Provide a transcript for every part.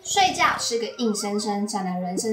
睡觉是个硬生生占了人生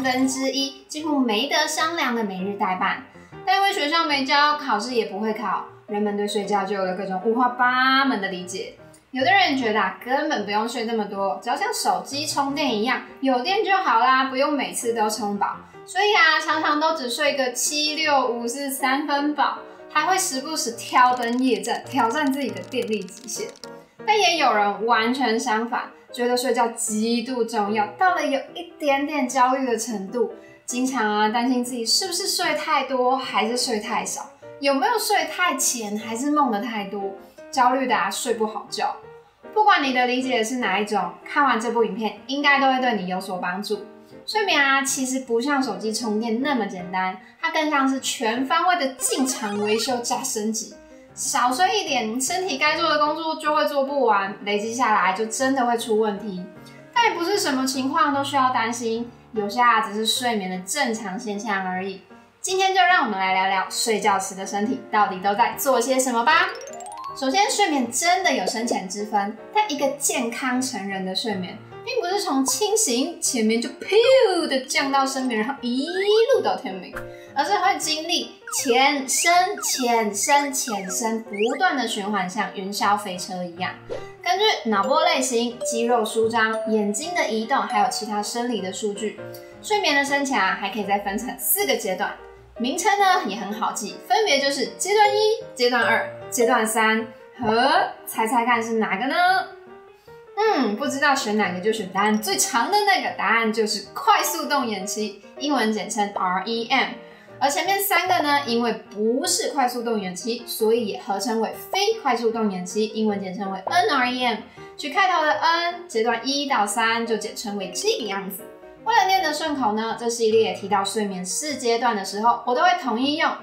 1/3，几乎没得商量的每日代办。但因为学校没教，考试也不会考，人们对睡觉就有了各种五花八门的理解。有的人觉得根本不用睡那么多，只要像手机充电一样，有电就好啦，不用每次都充饱。所以常常都只睡个7、6、5、4、3分饱，还会时不时挑灯夜战，挑战自己的电力极限。但也有人完全相反，觉得睡觉极度重要，到了有一点点焦虑的程度，经常担心自己是不是睡太多还是睡太少，有没有睡太浅还是梦得太多，焦虑的睡不好觉。不管你的理解是哪一种，看完这部影片应该都会对你有所帮助。睡眠其实不像手机充电那么简单，它更像是全方位的进场维修加升级。少睡一点，身体该做的工作就会做不完，累积下来就真的会出问题。但也不是什么情况都需要担心，有些只是睡眠的正常现象而已。今天就让我们来聊聊睡觉时的身体到底都在做些什么吧。首先，睡眠真的有深浅之分，但一个健康成人的睡眠，并不是从清醒前面就噗的降到深眠，然后一路到天明，而是会经历浅深、浅深、浅深，不断的循环，像云霄飞车一样。根据脑波类型、肌肉舒张、眼睛的移动，还有其他生理的数据，睡眠的深浅还可以再分成4个阶段。名称呢也很好记，分别就是阶段1、阶段2、阶段3和猜猜看是哪个呢？不知道选哪个就选答案最长的那个，答案就是快速动眼期，英文简称 REM。而前面3个呢，因为不是快速动眼期，所以也合称为非快速动眼期，英文简称为 NREM。取开头的 N， 阶段1到3就简称为这个样子。为了念得顺口呢，这系列提到睡眠4阶段的时候，我都会统一用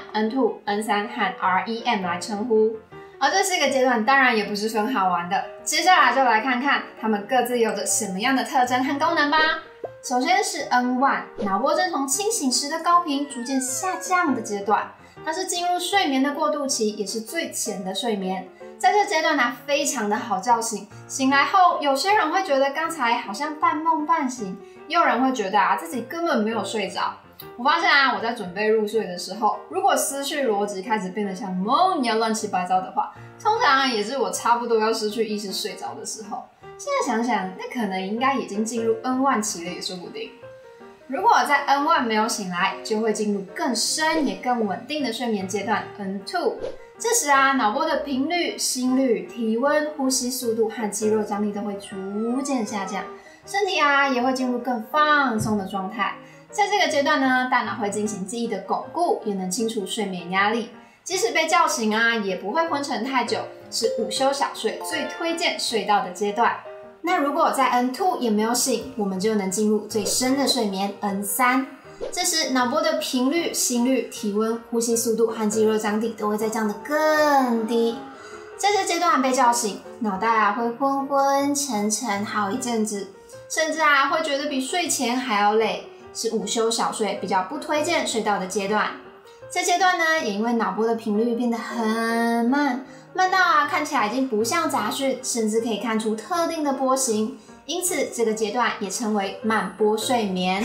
N1、N2、N3 和 REM 来称呼。而这4个阶段当然也不是分好玩的，接下来就来看看它们各自有着什么样的特征和功能吧。首先是 N1， 脑波正从清醒时的高频逐渐下降的阶段，它是进入睡眠的过渡期，也是最浅的睡眠。在这阶段非常的好叫醒，醒来后有些人会觉得刚才好像半梦半醒，也有人会觉得自己根本没有睡着。我发现我在准备入睡的时候，如果思绪逻辑开始变得像梦一样乱七八糟的话，通常也是我差不多要失去意识睡着的时候。现在想想，那可能应该已经进入 N1 期了也说不定。如果在 N1 没有醒来，就会进入更深也更稳定的睡眠阶段 N2。这时脑波的频率、心率、体温、呼吸速度和肌肉张力都会逐渐下降，身体也会进入更放松的状态。在这个阶段呢，大脑会进行记忆的巩固，也能清除睡眠压力。即使被叫醒也不会昏沉太久，是午休小睡最推荐睡到的阶段。那如果在 N2 也没有醒，我们就能进入最深的睡眠 N3。这时脑波的频率、心率、体温、呼吸速度和肌肉张力都会再降得更低。在这阶段被叫醒，脑袋会昏昏沉沉好一阵子，甚至会觉得比睡前还要累，是午休小睡比较不推荐睡到的阶段。这阶段呢，也因为脑波的频率变得很慢，慢到看起来已经不像杂讯，甚至可以看出特定的波形，因此这个阶段也称为慢波睡眠。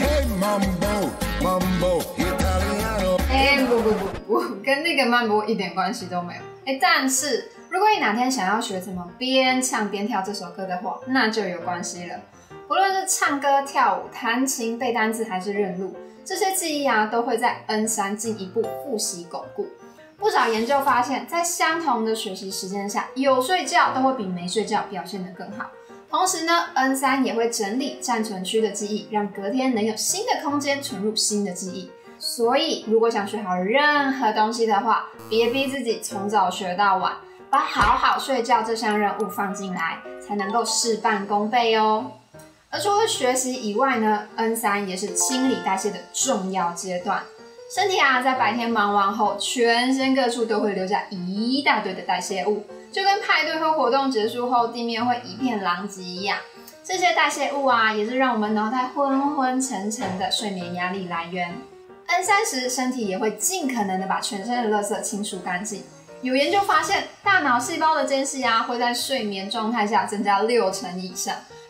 不，跟那个慢波一点关系都没有。但是如果你哪天想要学怎么边唱边跳这首歌的话，那就有关系了。不论是唱歌、跳舞、弹琴、背单字还是认路，这些记忆都会在 N3 进一步复习巩固。不少研究发现，在相同的学习时间下，有睡觉都会比没睡觉表现得更好。同时呢 ，N3 也会整理暂存区的记忆，让隔天能有新的空间存入新的记忆。所以，如果想学好任何东西的话，别逼自己从早学到晚，把好好睡觉这项任务放进来，才能够事半功倍哦。而除了学习以外呢 ，N3 也是清理代谢的重要阶段。身体在白天忙完后，全身各处都会留下一大堆的代谢物，就跟派对或活动结束后地面会一片狼藉一样。这些代谢物也是让我们脑袋昏昏沉沉的睡眠压力来源。N3时，身体也会尽可能的把全身的垃圾清除干净。有研究发现，大脑细胞的间隙会在睡眠状态下增加60%以上，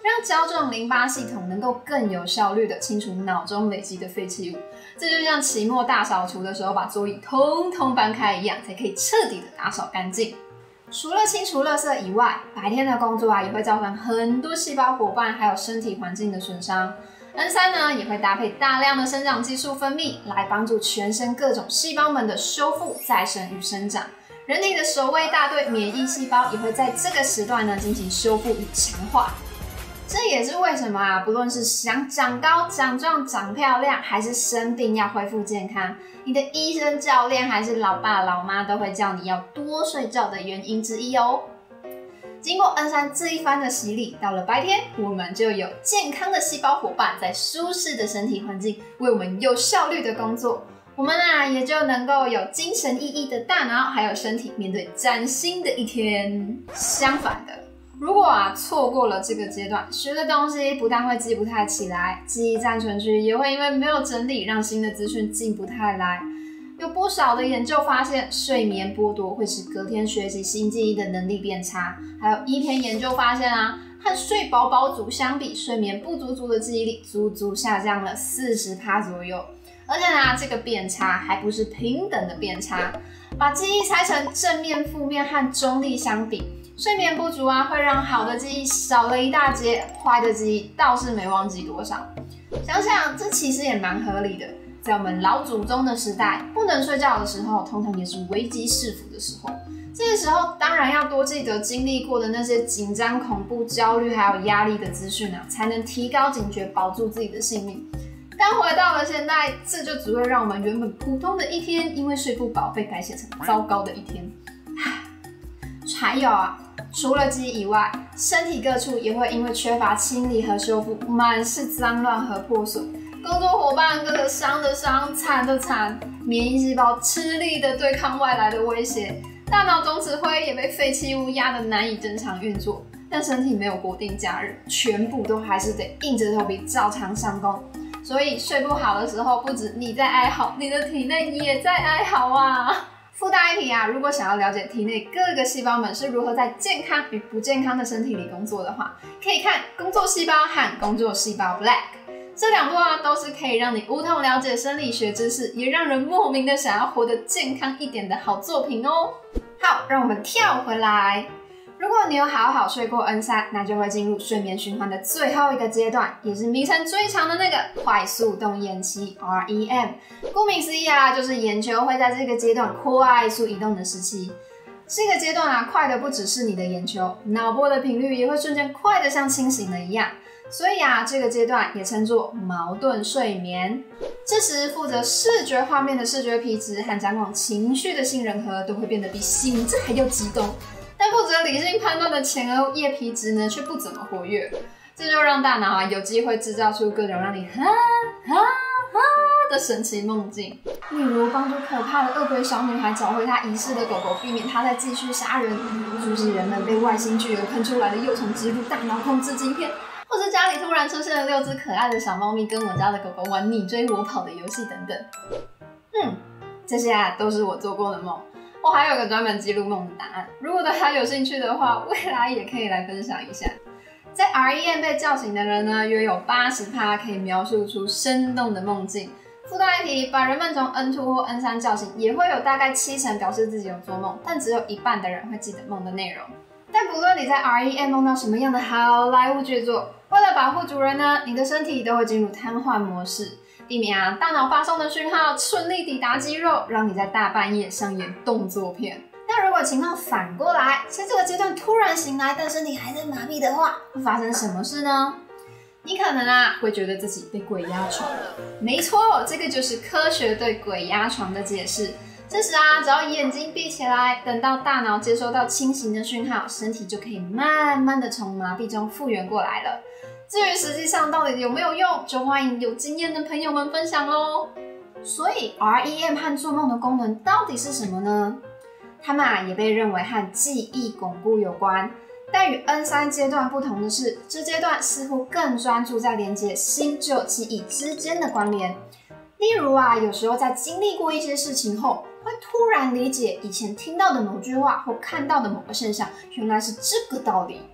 让胶状淋巴系统能够更有效率的清除脑中累积的废弃物。这就像期末大扫除的时候把桌椅通通搬开一样，才可以彻底的打扫干净。除了清除垃圾以外，白天的工作也会造成很多细胞伙伴还有身体环境的损伤。N3 呢也会搭配大量的生长激素分泌，来帮助全身各种细胞们的修复、再生与生长。人体的守卫大队免疫细胞也会在这个时段呢进行修复与强化。这也是为什么不论是想长高、长壮、长漂亮，还是生病要恢复健康，你的医生、教练还是老爸老妈都会叫你要多睡觉的原因之一哦。经过N3这一番的洗礼，到了白天，我们就有健康的细胞伙伴在舒适的身体环境为我们有效率的工作，我们也就能够有精神奕奕的大脑还有身体面对崭新的一天。相反的，如果错过了这个阶段，学的东西不但会记不太起来，记忆暂存区也会因为没有整理，让新的资讯进不太来。有不少的研究发现，睡眠剥夺会使隔天学习新记忆的能力变差。还有一篇研究发现和睡饱饱组相比，睡眠不足组的记忆力足足下降了40%左右。而且这个变差还不是平等的变差，把记忆拆成正面、负面和中立相比，睡眠不足会让好的记忆少了一大截，坏的记忆倒是没忘记多少。想想这其实也蛮合理的。在我们老祖宗的时代，不能睡觉的时候，通常也是危机四伏的时候。这个时候当然要多记得经历过的那些紧张、恐怖、焦虑还有压力的资讯才能提高警觉，保住自己的性命。但回到了现在，这就只会让我们原本普通的一天，因为睡不饱被改写成糟糕的一天。还有除了记忆以外，身体各处也会因为缺乏清理和修复，满是脏乱和破损。工作伙伴个个伤的伤，惨的惨，免疫细胞吃力的对抗外来的威胁，大脑总指挥也被废弃物压得难以正常运作。但身体没有国定假日，全部都还是得硬着头皮照常上工。所以睡不好的时候，不止你在哀嚎，你的体内也在哀嚎啊！附带一提如果想要了解体内各个细胞们是如何在健康与不健康的身体里工作的话，可以看《工作细胞》和《工作细胞 Black》。这两部都是可以让你无痛了解生理学知识，也让人莫名的想要活得健康一点的好作品哦。好，让我们跳回来。如果你有好好睡过 N3， 那就会进入睡眠循环的最后一个阶段，也是名称最长的那个快速动眼期 REM。顾名思义就是眼球会在这个阶段快速移动的时期。这个阶段快的不只是你的眼球，脑波的频率也会瞬间快得像清醒了一样。所以这个阶段也称作矛盾睡眠。这时负责视觉画面的视觉皮质和掌管情绪的杏仁核都会变得比醒着还要激动，但负责理性判断的前额叶皮质呢却不怎么活跃。这就让大脑有机会制造出各种让你哈哈哈的神奇梦境，例如帮助可怕的恶鬼小女孩找回她遗失的狗狗，避免她再继续杀人；阻止人们被外星巨人喷出来的幼虫植入大脑控制晶片。或是家里突然出现了6只可爱的小猫咪，跟我家的狗狗玩你追我跑的游戏等等。这些都是我做过的梦。我还有个专门记录梦的档案，如果大家有兴趣的话，未来也可以来分享一下。在 REM 被叫醒的人呢，约有80%可以描述出生动的梦境。附带一提，把人们从 N2 或 N3 叫醒，也会有大概70%表示自己有做梦，但只有一半的人会记得梦的内容。但不论你在 REM 梦到什么样的好莱坞巨作，为了保护主人呢，你的身体都会进入瘫痪模式，避免大脑发送的讯号顺利抵达肌肉，让你在大半夜上演动作片。但如果情况反过来，在这个阶段突然醒来，但身体还在麻痹的话，会发生什么事呢？你可能会觉得自己被鬼压床了。没错，这个就是科学对鬼压床的解释。这时只要眼睛闭起来，等到大脑接收到清醒的讯号，身体就可以慢慢的从麻痹中复原过来了。至于实际上到底有没有用，就欢迎有经验的朋友们分享咯。所以 REM 和做梦的功能到底是什么呢？它们也被认为和记忆巩固有关，但与 N3 阶段不同的是，这阶段似乎更专注在连接新旧记忆之间的关联。例如有时候在经历过一些事情后，会突然理解以前听到的某句话或看到的某个现象，原来是这个道理。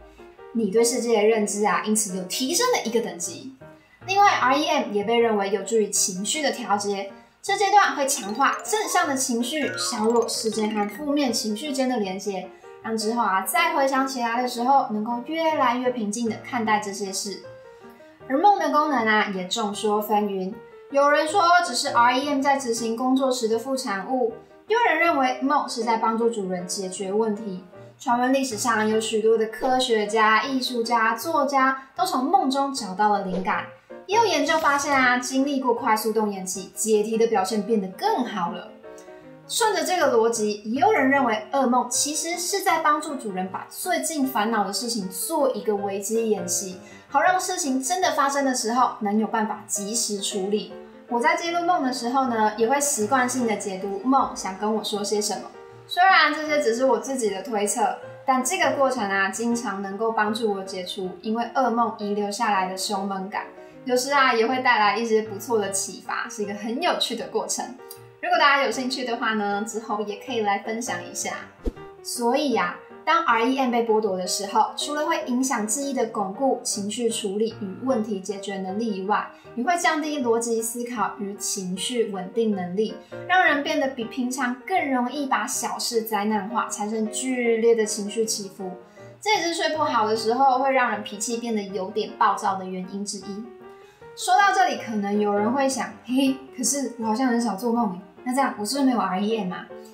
你对世界的认知因此又提升了一个等级。另外 ，REM 也被认为有助于情绪的调节，这阶段会强化正向的情绪，削弱事件和负面情绪间的连接，让之后再回想起来的时候，能够越来越平静的看待这些事。而梦的功能也众说纷纭，有人说只是 REM 在执行工作时的副产物，也有人认为梦是在帮助主人解决问题。传闻历史上有许多的科学家、艺术家、作家都从梦中找到了灵感。也有研究发现经历过快速动眼期，解题的表现变得更好了。顺着这个逻辑，也有人认为噩梦其实是在帮助主人把最近烦恼的事情做一个危机演习，好让事情真的发生的时候能有办法及时处理。我在记录梦的时候呢，也会习惯性的解读梦想跟我说些什么。虽然这些只是我自己的推测，但这个过程经常能够帮助我解除因为噩梦遗留下来的胸闷感。有时也会带来一些不错的启发，是一个很有趣的过程。如果大家有兴趣的话呢，之后也可以来分享一下。所以当 REM 被剥夺的时候，除了会影响记忆的巩固、情绪处理与问题解决能力以外，也会降低逻辑思考与情绪稳定能力，让人变得比平常更容易把小事灾难化，产生剧烈的情绪起伏。这也是睡不好的时候会让人脾气变得有点暴躁的原因之一。说到这里，可能有人会想，嘿，可是我好像很少做梦耶，那这样我是不是没有 REM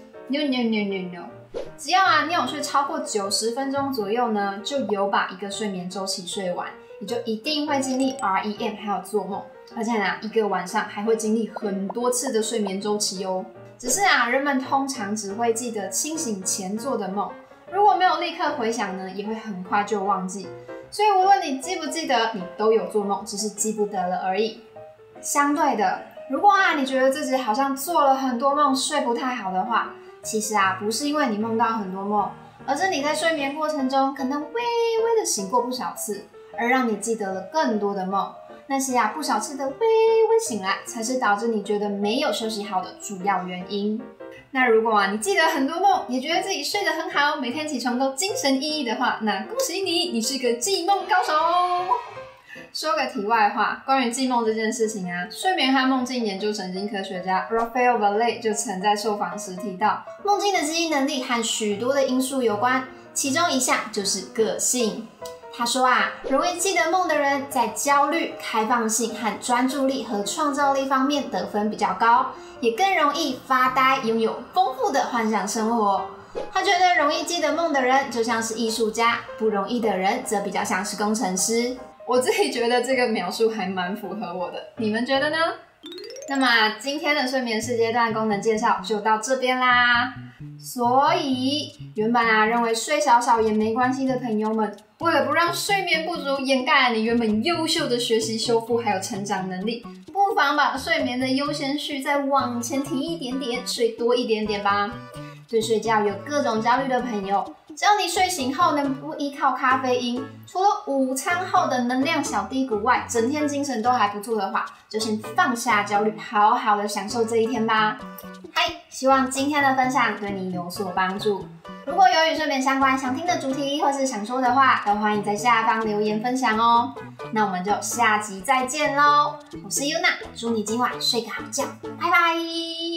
No， 只要你有睡超过90分钟左右呢，就有把一个睡眠周期睡完，你就一定会经历 REM 还有做梦，而且一个晚上还会经历很多次的睡眠周期哦。只是人们通常只会记得清醒前做的梦，如果没有立刻回想呢，也会很快就忘记。所以无论你记不记得，你都有做梦，只是记不得了而已。相对的，如果你觉得自己好像做了很多梦，睡不太好的话，其实不是因为你梦到很多梦，而是你在睡眠过程中可能微微的醒过不少次，而让你记得了更多的梦。那些不少次的微微醒来，才是导致你觉得没有休息好的主要原因。那如果你记得很多梦，也觉得自己睡得很好，每天起床都精神奕奕的话，那恭喜你，你是个记梦高手。说个题外话，关于记梦这件事情睡眠和梦境研究神经科学家 Raphael Vallée 就曾在受访时提到，梦境的记忆能力和许多的因素有关，其中一项就是个性。他说容易记得梦的人在焦虑、开放性和专注力和创造力方面得分比较高，也更容易发呆，拥有丰富的幻想生活。他觉得容易记得梦的人就像是艺术家，不容易的人则比较像是工程师。我自己觉得这个描述还蛮符合我的，你们觉得呢？那么今天的睡眠四阶段功能介绍就到这边啦。所以原本认为睡少少也没关系的朋友们，为了不让睡眠不足掩盖你原本优秀的学习修复还有成长能力，不妨把睡眠的优先序再往前提一点点，睡多一点点吧。对睡觉有各种焦虑的朋友，只要你睡醒后能不依靠咖啡因，除了午餐后的能量小低谷外，整天精神都还不错的话，就先放下焦虑，好好的享受这一天吧。希望今天的分享对你有所帮助。如果有与睡眠相关想听的主题或是想说的话，都欢迎在下方留言分享哦。那我们就下集再见咯，我是 Yuna，祝你今晚睡个好觉，拜拜。